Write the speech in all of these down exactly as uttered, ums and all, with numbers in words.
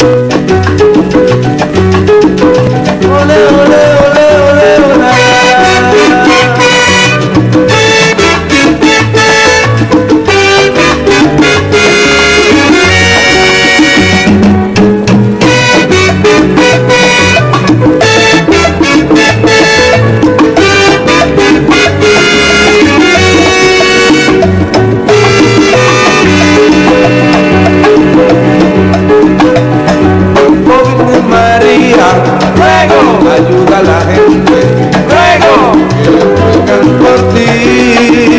Ole, ole, ole, ole, ole. Ruego, ayuda a la gente, ruego, que ruegan por ti.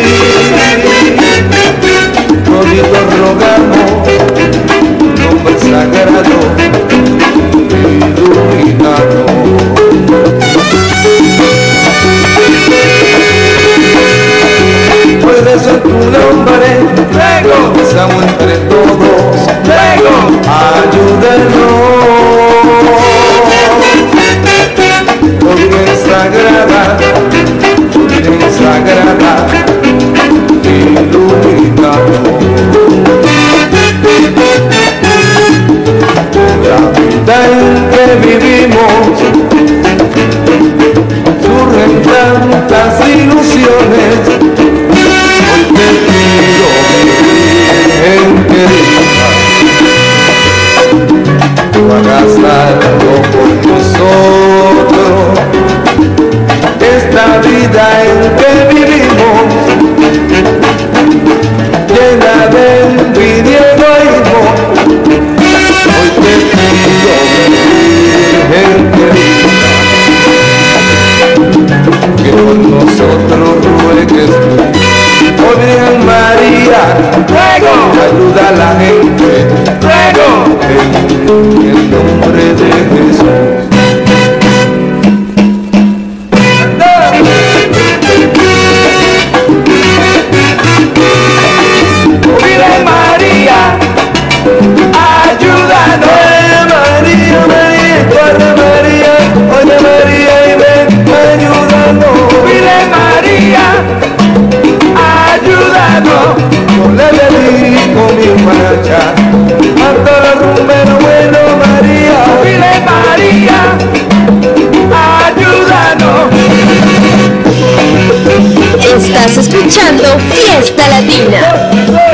Toditos rogamos, nombre sagrado, iluminado. Puede ser tu nombre, ruego, estamos entre todos, ruego, ayúdenos. Virgen sagrada, Virgen sagrada, iluminanos. La vida en que vivimos surgen tantas ilusiones. Hoy te pido, Virgen querida, tú hagas algo por nosotros. Esta vida en que vivimos, llena de envidia y egoísmo, hoy te pido, Virgen querida, que por nosotros ruegues. Oh Virgen María, ruego, ayuda a la gente, ruego, en el nombre de Jesús. Virgen María, ayúdanos. María, María, corre María, oye María y ven, ayúdanos. Virgen María, ayúdanos. Yo le dedico mi marcha a todos los rumberos buenos, María. Virgen María, ayúdanos. Estás escuchando Fiesta Latina.